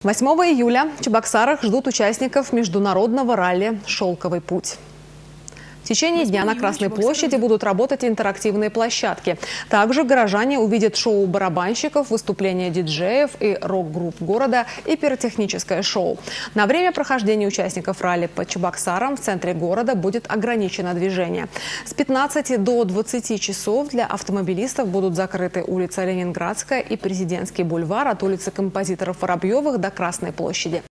8 июля в Чебоксарах ждут участников международного ралли «Шелковый путь». В течение дня на Красной площади будут работать интерактивные площадки. Также горожане увидят шоу барабанщиков, выступления диджеев и рок-групп города и пиротехническое шоу. На время прохождения участников ралли по Чебоксарам в центре города будет ограничено движение. С 15 до 20 часов для автомобилистов будут закрыты улица Ленинградская и Президентский бульвар от улицы композиторов Воробьевых до Красной площади.